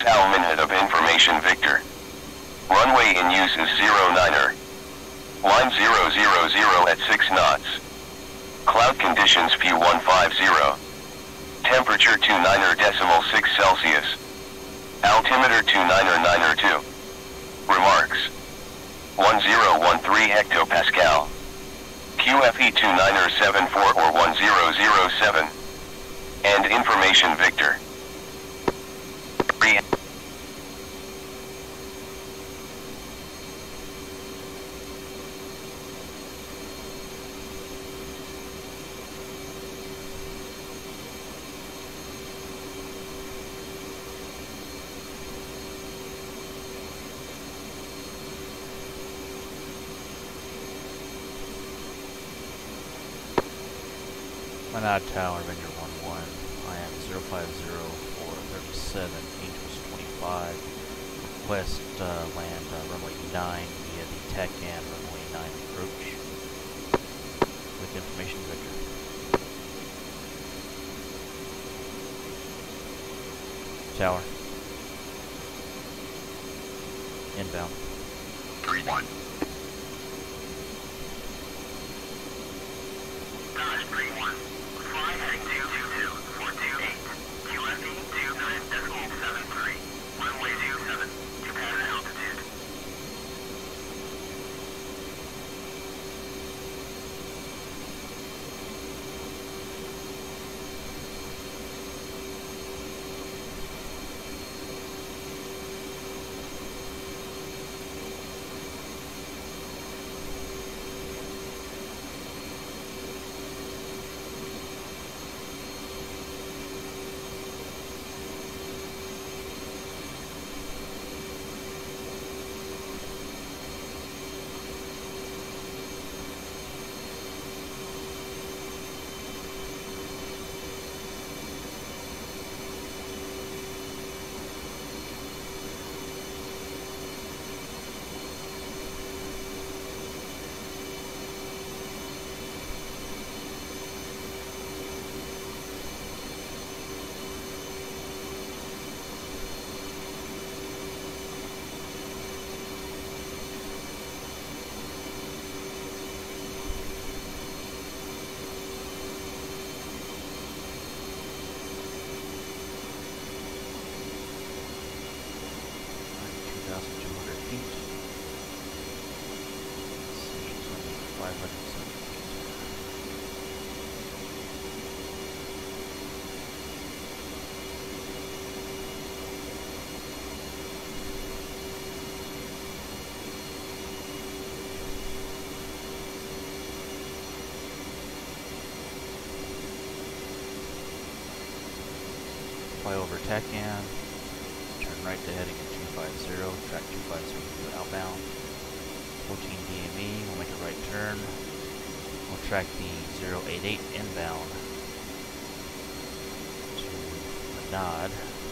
Al Minhad of Information Victor. Runway in use is 09er. Line 000 at 6 knots. Cloud conditions P150. Temperature 29.6 Celsius. Altimeter 2992. Remarks. 1013 hectopascal. QFE 2974 or 1007. And Information Victor. Minhad Tower, Vineyard 11. I am 050-437, Angels 25. Request land runway 9 via the TACAN runway 9 approach. With Information Victor. Tower. Inbound. 3-1. Fly over TACAN, turn right to heading at 250, track 250 outbound, 14 DME, we'll make a right turn, we'll track the 088 inbound to Minhad.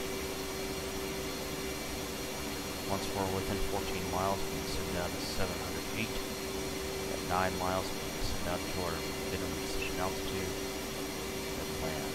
Once we're within 14 miles, we can send down to 700 feet. At 9 miles, we can send down to our minimum decision altitude and land.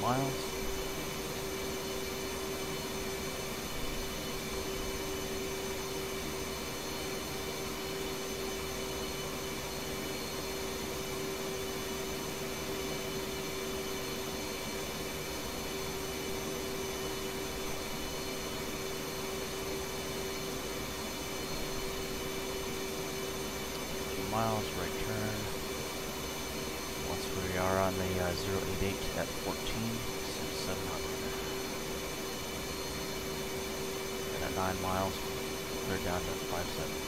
miles. Miles, right turn. Once we are on the 088 at 14,700. And at 9 miles, clear down to 57.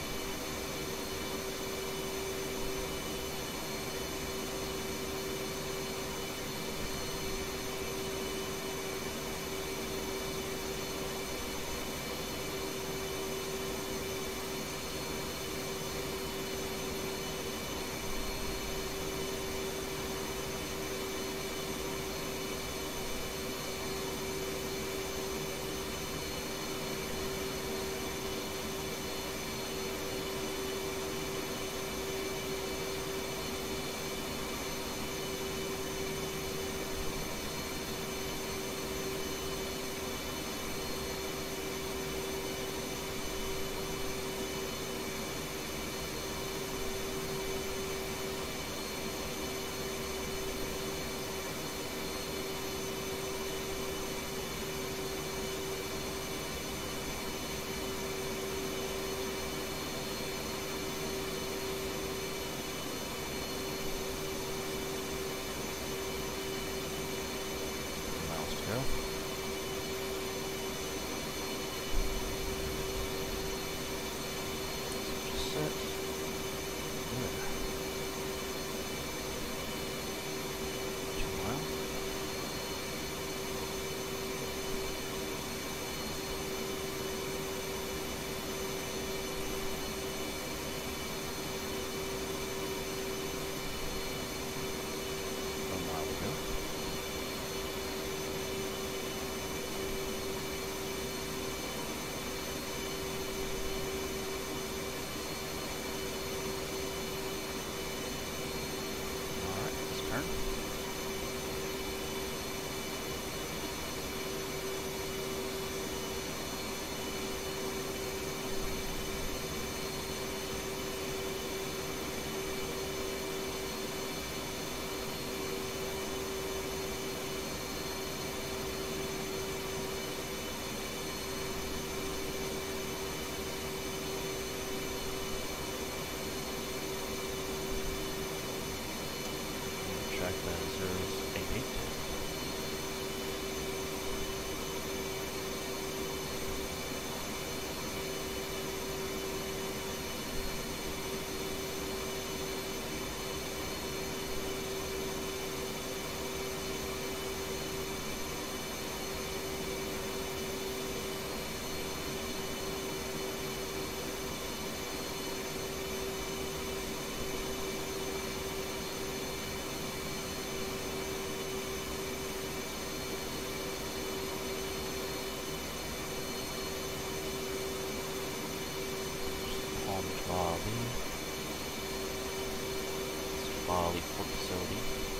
Bali port facility.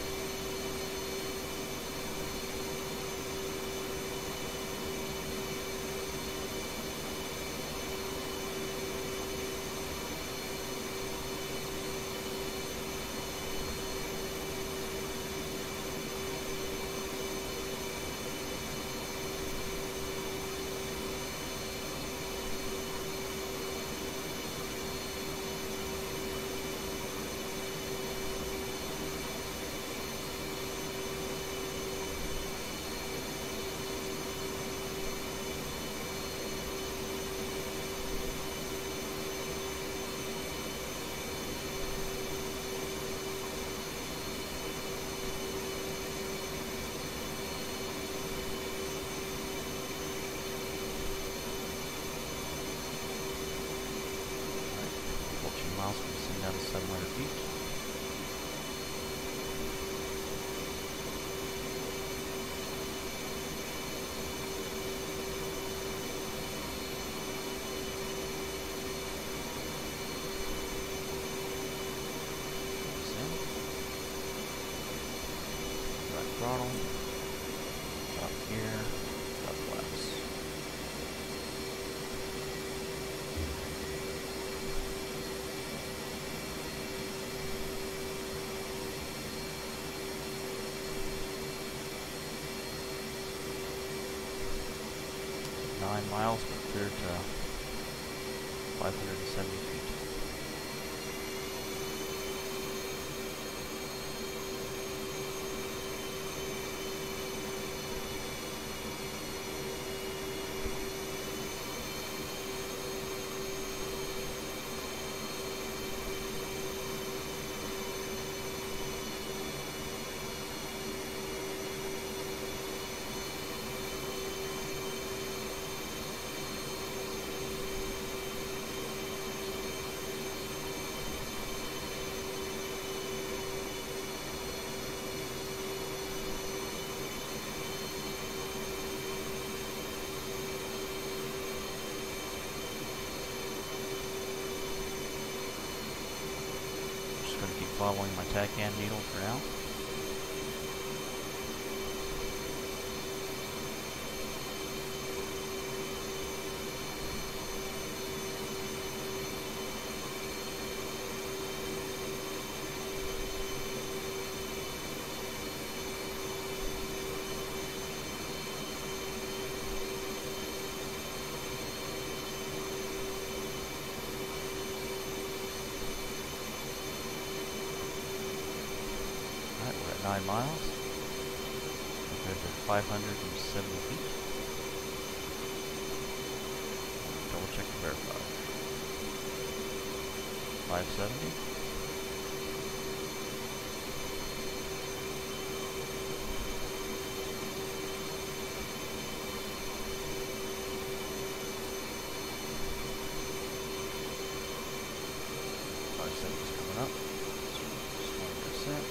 Miles, we're sitting down to 700 feet. Right throttle. 9 miles, but clear to 570 feet. Going to keep following my TACAN needle for now. We're at 9 miles, compared to 570 feet. Double check to verify. 570. Is coming up. Just 1%.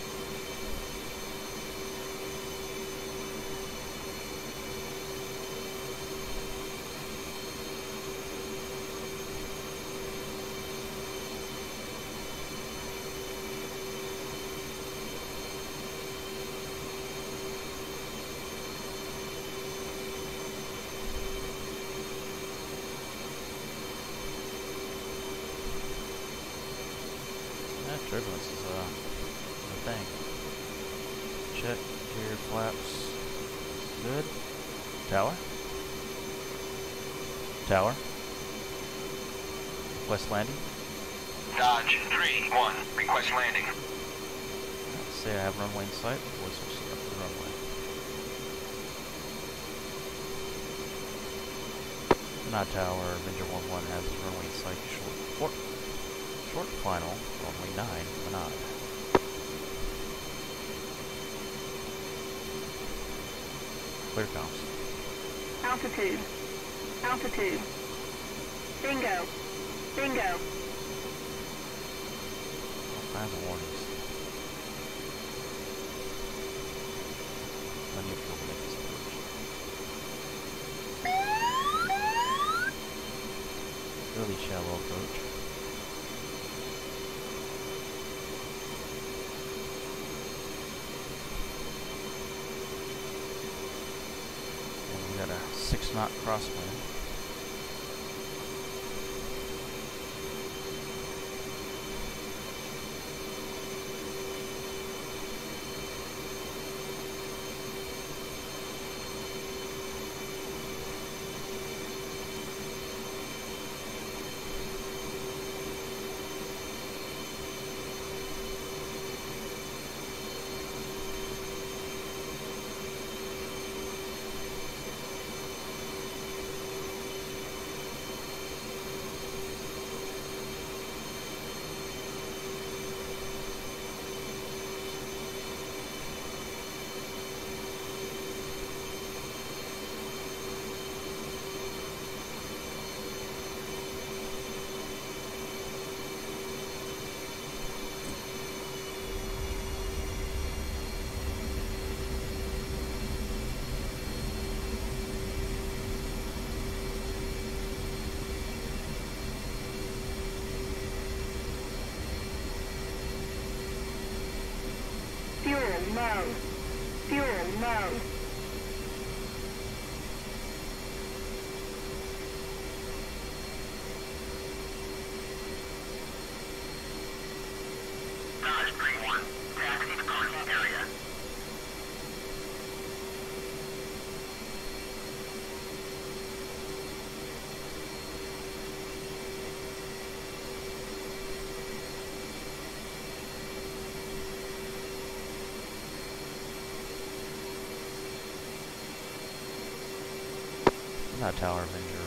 Turbulence is a thing. Check, gear, flaps, good. Tower. Tower. Request landing. Dodge 3-1, request landing. Let's say I have runway in sight. We'll switch up to the runway. Minhad Tower, Avenger 1-1 has his runway in sight. Short final, runway 9, Minhad. Clear comms. Altitude. Altitude. Bingo. Bingo. All kinds of warnings. Plenty of fuel to make this approach. Really shallow approach. Got a 6-knot crosswind. Fuel low. Fuel low. Dodge 3-1, taxi to parking area. Not Tower Avenger.